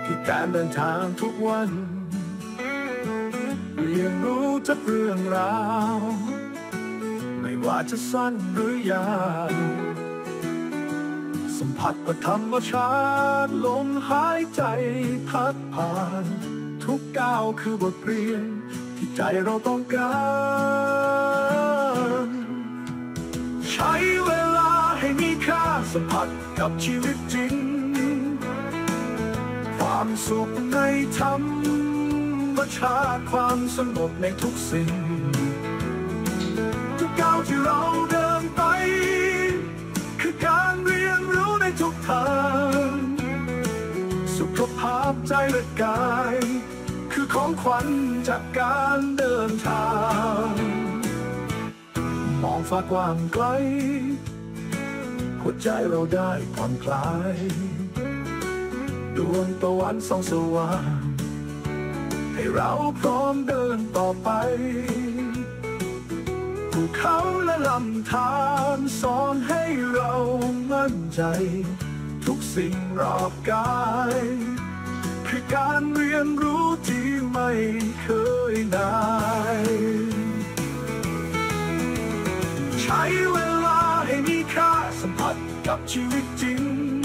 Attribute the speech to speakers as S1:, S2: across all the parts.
S1: ที่การเดินทางทุกวันเรียนรู้จากเรื่องราวไม่ว่าจะสั้นหรือยาวสัมผัสกับธรรมชาติลมหายใจพัดผ่านทุกก้าวคือบทเรียนที่ใจเราต้องการใช้เวลาให้มีค่าสัมผัสกับชีวิตจริงความสุขในธรรมชาติความสงบในทุกสิ่งทุกก้าวที่เราเดินไปคือการเรียนรู้ในทุกทางสุขภาพใจและกายคือของขวัญจากการเดินทางมองฟ้ากว้างไกลหัวใจเราได้ผ่อนคลายดวงตะวันส่องสว่างให้เราพร้อมเดินต่อไปภูเขาและลำธารสอนให้เรามั่นใจทุกสิ่งรอบกายคือการเรียนรู้ที่ไม่เคยนายใช้เวลาให้มีค่าสัมผัสกับชีวิตจริง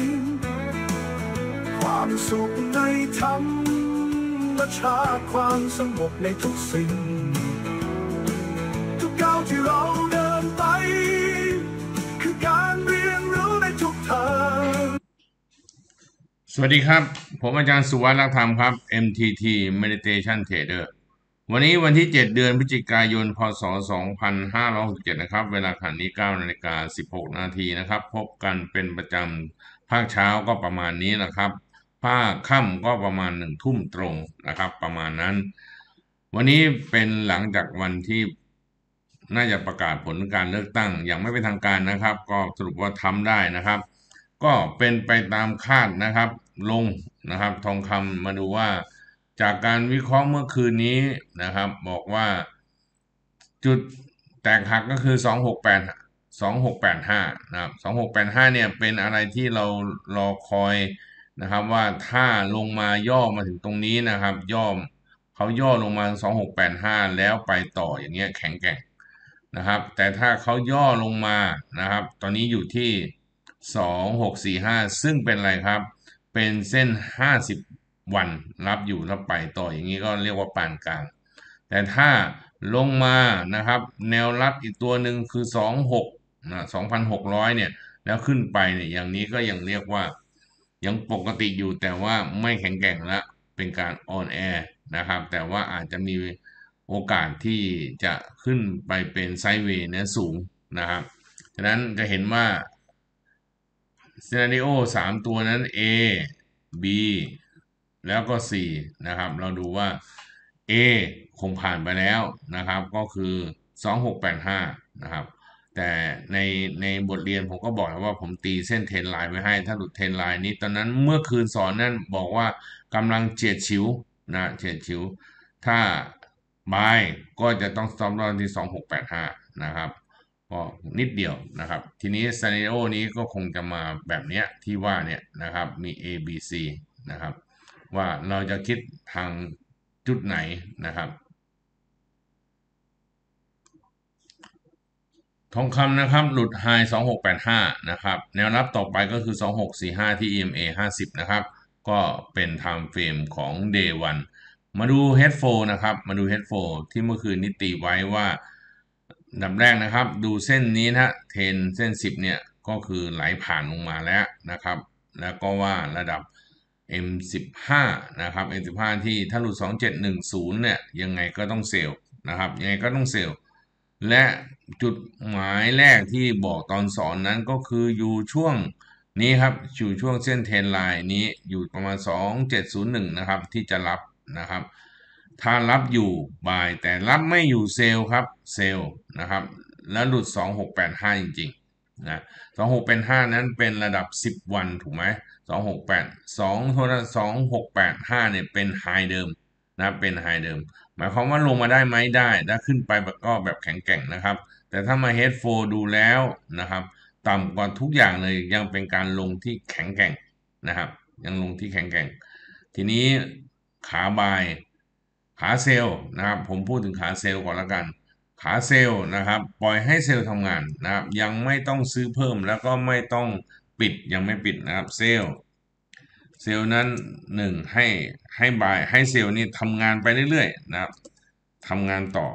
S1: ความสุขในธรรมชาติความสงบในทุกสิ่งทุกก้าวที่เราเดินไปคือการเรียนรู้ในทุกทาง
S2: สวัสดีครับผมอาจารย์สุวัฒน์ รักธรรมครับ MTT Meditation Trader วันนี้วันที่7เดือนพฤศจิกายนพศ2567นะครับเวลาขณะนี้ 9:16 นาทีนะครับพบกันเป็นประจำภาคเช้าก็ประมาณนี้นะครับภาคค่ำก็ประมาณ1 ทุ่มตรงนะครับประมาณนั้นวันนี้เป็นหลังจากวันที่น่าจะประกาศผลการเลือกตั้งอย่างไม่เป็นทางการนะครับก็สรุปว่าทำได้นะครับก็เป็นไปตามคาดนะครับลงนะครับทองคำมาดูว่าจากการวิเคราะห์เมื่อคืนนี้นะครับบอกว่าจุดแตกหักก็คือ2685นะครับ2685เนี่ยเป็นอะไรที่เรารอคอยนะครับว่าถ้าลงมาย่อมาถึงตรงนี้นะครับเขาย่อลงมา2685แล้วไปต่ออย่างเงี้ยแข็งแกร่งนะครับแต่ถ้าเขาย่อลงมานะครับตอนนี้อยู่ที่2645ซึ่งเป็นอะไรครับเป็นเส้น50วันรับอยู่แล้วไปต่ออย่างนี้ก็เรียกว่าปานกลางแต่ถ้าลงมานะครับแนวรับอีกตัวหนึ่งคือ26นะ2,600เนี่ยแล้วขึ้นไปเนี่ยอย่างนี้ก็ยังเรียกว่ายังปกติอยู่แต่ว่าไม่แข็งแกร่งและเป็นการออนแอร์นะครับแต่ว่าอาจจะมีโอกาสที่จะขึ้นไปเป็นไซด์เวย์เนื้อสูงนะครับฉะนั้นจะเห็นว่าซีนาริโอ3ตัวนั้น A B แล้วก็ C นะครับเราดูว่า A คงผ่านไปแล้วนะครับก็คือ2685นะครับแต่ในบทเรียนผมก็บอกแล้วว่าผมตีเส้นเทรนไลน์ไว้ให้ถ้าหลุดเทรนไลน์นี้ตอนนั้นเมื่อคืนสอนนั่นบอกว่ากำลังเฉียดฉิวนะเฉียดฉิวถ้าบายก็จะต้องสต็อปลอสที่2685นะครับก็นิดเดียวนะครับทีนี้ซีนาริโอนี้ก็คงจะมาแบบเนี้ยที่ว่าเนี่ยนะครับมี A B C นะครับว่าเราจะคิดทางจุดไหนนะครับทองคำนะครับหลุดไฮ2685นะครับแนวรับต่อไปก็คือ2645ที่ EMA 50นะครับก็เป็น time frame ของ day 1มาดู head flow นะครับมาดู head flow ที่เมื่อคืนนี้ตีไว้ว่าดับแรกนะครับดูเส้นนี้นะเทรนเส้น10เนี่ยก็คือไหลผ่านลงมาแล้วนะครับแล้วก็ว่าระดับ M15 นะครับ M15 ที่ถ้าหลุด2710เนี่ยยังไงก็ต้องเซลล์นะครับยังไงก็ต้องเซลล์และจุดหมายแรกที่บอกตอนสอนนั้นก็คืออยู่ช่วงนี้ครับอยู่ช่วงเส้นเทรนไลน์นี้อยู่ประมาณ2701นะครับที่จะรับนะครับถ้ารับอยู่บายแต่รับไม่อยู่เซลล์ครับเซลล์นะครับแล้วหลุด2685จริงๆนะ2685นั้นเป็นระดับ10วันถูกไหม2685เนี่ยเป็นไฮเดิมนะเป็นไฮเดิมหมายความว่าลงมาได้ไหมได้ถ้าขึ้นไปก็แบบแข็งแกร่งนะครับแต่ถ้ามา Head 4ดูแล้วนะครับต่ำกว่าทุกอย่างเลยยังเป็นการลงที่แข็งแกร่งนะครับยังลงที่แข็งแกร่งทีนี้ขาบายขาเซลล์นะครับผมพูดถึงขาเซลล์ก่อนละกันขาเซลล์นะครับปล่อยให้เซลล์ทำงานนะครับยังไม่ต้องซื้อเพิ่มแล้วก็ไม่ต้องปิดยังไม่ปิดนะครับเซลล์นั้นหนึ่งให้บายให้เซลล์นี้ทำงานไปเรื่อยๆนะครับทำงานต่อ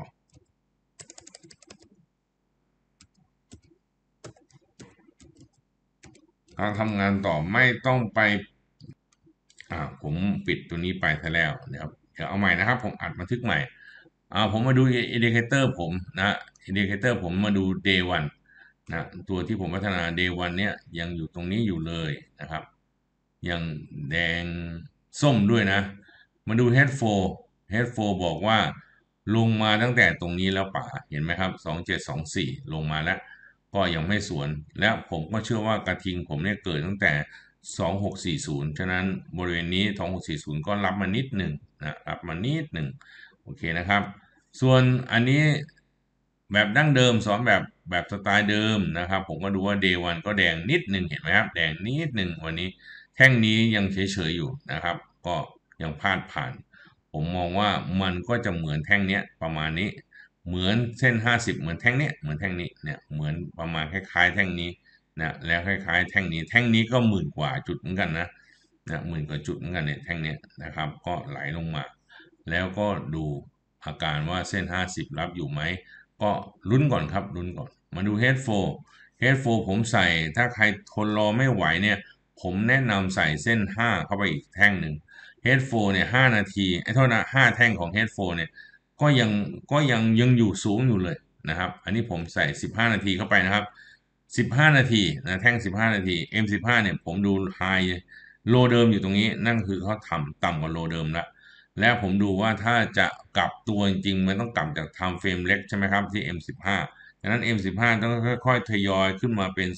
S2: ทำงานต่อไม่ต้องไปผมปิดตัวนี้ไปซะแล้วนะครับเดี๋ยวเอาใหม่นะครับผมอัดบันทึกใหม่ผมมาดูอินดิเคเตอร์ผมนะอินดิเคเตอร์ผมมาดู day 1นะตัวที่ผมพัฒนา day 1เนี่ยยังอยู่ตรงนี้อยู่เลยนะครับยังแดงส้มด้วยนะมาดู head 4บอกว่าลงมาตั้งแต่ตรงนี้แล้วป่าเห็นไหมครับ2724ลงมาแล้วก็ยังไม่สวนและผมก็เชื่อว่ากระทิงผมเนี่ยเกิดตั้งแต่2640ฉะนั้นบริเวณนี้2640ก็รับมานิดหนึ่งนะรับมานิดหนึ่งโอเคนะครับส่วนอันนี้แบบดั้งเดิมสอนแบบสไตล์เดิมนะครับผมก็ดูว่า day 1ก็แดงนิดหนึ่งเห็นไหมครับแดงนิดหนึ่งวันนี้แท่งนี้ยังเฉยๆอยู่นะครับก็ยังพาดผ่านผมมองว่ามันก็จะเหมือนแท่งเนี้ยประมาณนี้เหมือนเส้น50เหมือนแท่งเนี้ยเหมือนแท่งนี้เนี่ยเหมือนประมาณคล้ายๆแท่งนี้นะแล้วคล้ายๆแท่งนี้ก็หมื่นกว่าจุดเหมือนกันนะหมื่นกว่าจุดเหมือนกันเนี่ยแท่งเนี้ยนะครับก็ไหลลงมาแล้วก็ดูอาการว่าเส้น50รับอยู่ไหมก็ลุ้นก่อนครับลุ้นก่อนมาดู Head 4 ผมใส่ถ้าใครทนรอไม่ไหวเนี่ยผมแนะนำใส่เส้น5เข้าไปอีกแท่งหนึ่ง Head 4เนี่ย5 นาทีโทษนะ5แท่งของ Head 4เนี่ยก็ยังอยู่สูงอยู่เลยนะครับอันนี้ผมใส่15นาทีเข้าไปนะครับ15นาทีนะแท่ง15นาที M15เนี่ยผมดูไฮโลเดิมอยู่ตรงนี้นั่นคือเขาทำต่ำกว่าโลเดิมแล้วผมดูว่าถ้าจะกลับตัวจริงๆมันต้องกลับจากไทม์เฟรมเล็กใช่ไหมครับที่ M15ดังนั้น M15 ต้องค่อยๆทยอยขึ้นมาเป็น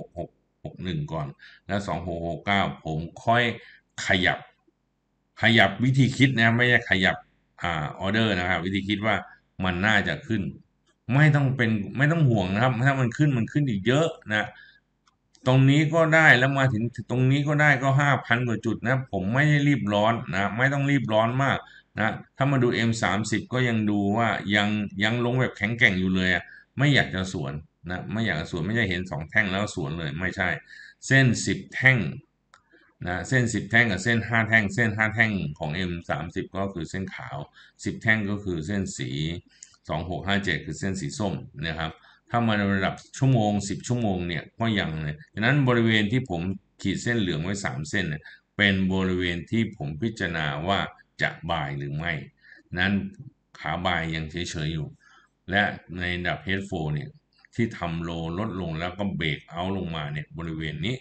S2: 26661ก่อนแล้ว2669ผมค่อยขยับวิธีคิดนะไม่ใช่ขยับออเดอร์นะครับวิธีคิดว่ามันน่าจะขึ้นไม่ต้องห่วงนะครับถ้ามันขึ้นอีกเยอะนะตรงนี้ก็ได้แล้วมาถึงตรงนี้ก็ได้ก็5,000กว่าจุดนะผมไม่ได้รีบร้อนนะไม่ต้องรีบร้อนมากนะถ้ามาดู M30ก็ยังดูว่ายังลงแบบแข็งแกร่งอยู่เลยไม่อยากจะสวนนะไม่อยากจะสวนไม่ใช่เห็น2 แท่งแล้วสวนเลยไม่ใช่เส้น10 แท่งนะเส้น10 แท่งกับเส้น5 แท่งเส้น5 แท่งของ M30ก็คือเส้นขาว10 แท่งก็คือเส้นสี2657คือเส้นสีส้มนะครับถ้ามาในระดับชั่วโมง10 ชั่วโมงเนี่ยก็ยังเลยดังนั้นบริเวณที่ผมขีดเส้นเหลืองไว้3 เส้นเนี่ยเป็นบริเวณที่ผมพิจารณาว่าจะบ่ายหรือไม่นั้นขาบ่ายยังเฉยๆอยู่และในระดับ H4 เนี่ยที่ทำโลลดลงแล้วก็เบรกเอาลงมาเนี่ยบริเวณนี้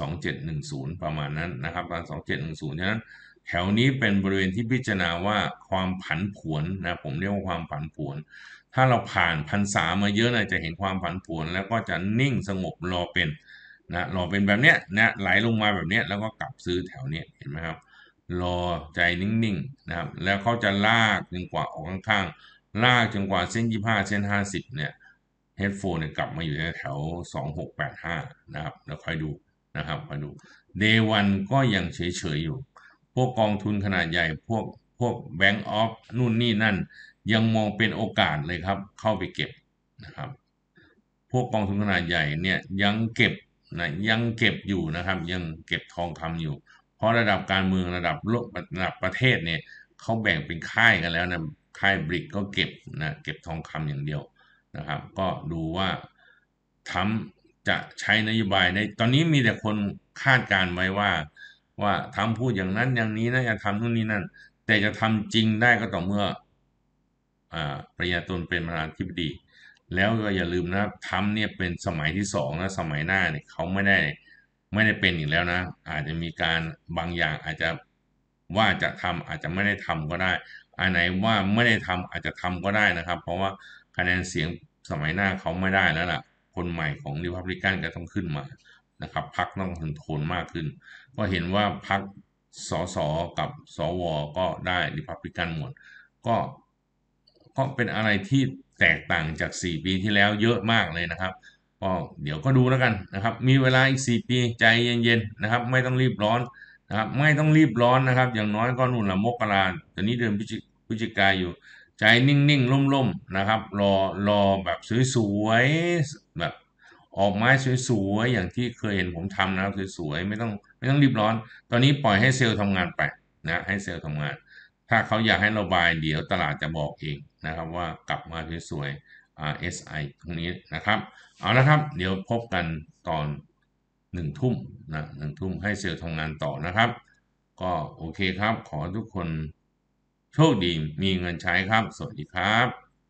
S2: 2710ประมาณนั้นนะครับตอน2710ฉะนั้นแถวนี้เป็นบริเวณที่พิจารณาว่าความผันผวนนะผมเรียกว่าความผันผวนถ้าเราผ่าน1,300มาเยอะนะจะเห็นความผันผวนแล้วก็จะนิ่งสงบรอเป็นรอเป็นแบบเนี้ยนะไหลลงมาแบบเนี้ยแล้วก็กลับซื้อแถวเนี้ยเห็นไหมครับรอใจนิ่งๆนะครับแล้วเขาจะลากจนกว่าออกข้างๆลากจนกว่าเส้น25เส้น50เนี่ย Head 4เนี่ยกลับมาอยู่ในแถว2685นะครับแล้วค่อยดูนะครับคอยดู Day 1ก็ยังเฉยๆอยู่พวกกองทุนขนาดใหญ่พวก Bank of นู่นนี่นั่นยังมองเป็นโอกาสเลยครับเข้าไปเก็บนะครับพวกกองทุนขนาดใหญ่เนี่ยยังเก็บอยู่นะครับยังเก็บทองคำอยู่เพราะระดับการเมืองระดับโลกระดับประเทศเนี่ยเขาแบ่งเป็นค่ายกันแล้วนะค่ายบริกก็เก็บเก็บทองคำอย่างเดียวนะครับก็ดูว่าทรัมป์จะใช้นโยบายในตอนนี้มีแต่คนคาดการไว้ว่าทรัมป์พูดอย่างนั้นอย่างนี้นะจะทำนู่นนี่นั่นแต่จะทำจริงได้ก็ต่อเมื่อปริญญาตนเป็นประธานาธิบดีแล้วก็อย่าลืมนะทรัมป์เนี่ยเป็นสมัยที่2นะสมัยหน้าเนี่ยเขาไม่ได้เป็นอีกแล้วนะอาจจะมีการบางอย่างอาจจะว่าจะทำอาจจะไม่ได้ทำก็ได้อันไหนว่าไม่ได้ทำอาจจะทำก็ได้นะครับเพราะว่าคะแนนเสียงสมัยหน้าเขาไม่ได้แล้วล่ะคนใหม่ของริพับลิกันก็ต้องขึ้นมานะครับพรรคต้องถึงโทนมากขึ้นก็เห็นว่าพรรคสสกับสวก็ได้ริพับลิกันหมดก็เป็นอะไรที่แตกต่างจาก4 ปีที่แล้วเยอะมากเลยนะครับก็เดี๋ยวก็ดูแล้วกันนะครับมีเวลาอีก4 ปีใจเย็นๆนะครับไม่ต้องรีบร้อนนะครับไม่ต้องรีบร้อนนะครับอย่างน้อยก็นู่นละมกราตอนนี้เดือนพฤศจิกาอยู่ใจนิ่งๆร่มๆนะครับรอแบบสวยๆแบบออกไม้สวยๆอย่างที่เคยเห็นผมทำนะครับสวยๆไม่ต้องรีบร้อนตอนนี้ปล่อยให้เซลล์ทำงานไปนะให้เซลล์ทำงานถ้าเขาอยากให้ระบายเดี๋ยวตลาดจะบอกเองนะครับว่ากลับมาสวยๆRSI ตรงนี้นะครับเอาละครับเดี๋ยวพบกันตอน1 ทุ่มนะ1 ทุ่มให้เซลล์ทำงานต่อนะครับก็โอเคครับขอทุกคนโชคดีมีเงินใช้ครับสวัสดีครับ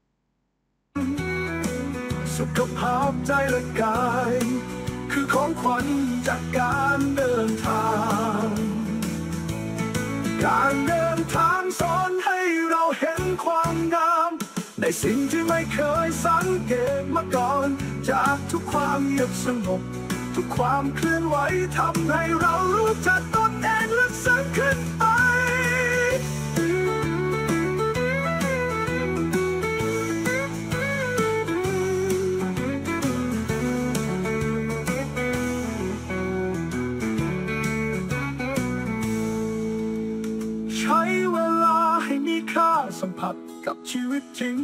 S1: สุขภาพใจและกายคือของขวัญจากการเดินทางการเดินทางสอนให้เราเห็นความงามในสิ่งที่ไม่เคยสังเกตมาก่อนจากทุกความเงียบสงบทุกความเคลื่อนไหวทำให้เรารู้จักตนเองลึกซึ้งขึ้นไปใช้เวลาให้มีค่าสัมผัสกับชีวิตจริง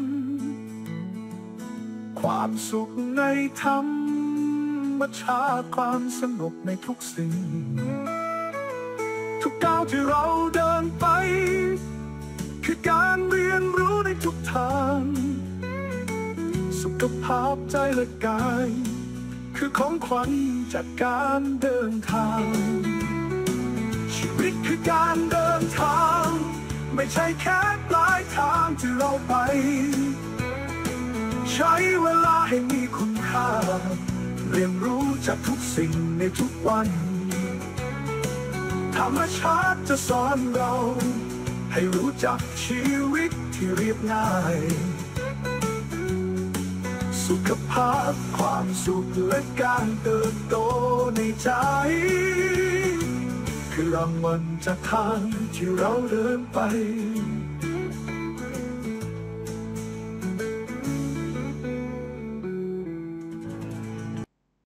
S1: ความสุขในธรรมชาติความสงบในทุกสิ่งทุกก้าวที่เราเดินไปคือการเรียนรู้ในทุกทางสุขภาพใจและกายคือของขวัญจากการเดินทางชีวิตคือการเดินทางไม่ใช่แค่ปลายทางที่เราไปใช้เวลาให้มีคุณค่าเรียนรู้จากทุกสิ่งในทุกวันธรรมชาติจะสอนเราให้รู้จักชีวิตที่เรียบง่ายสุขภาพความสุขและการเติบโตในใจคือรางวัลจากทางที่เราเดินไป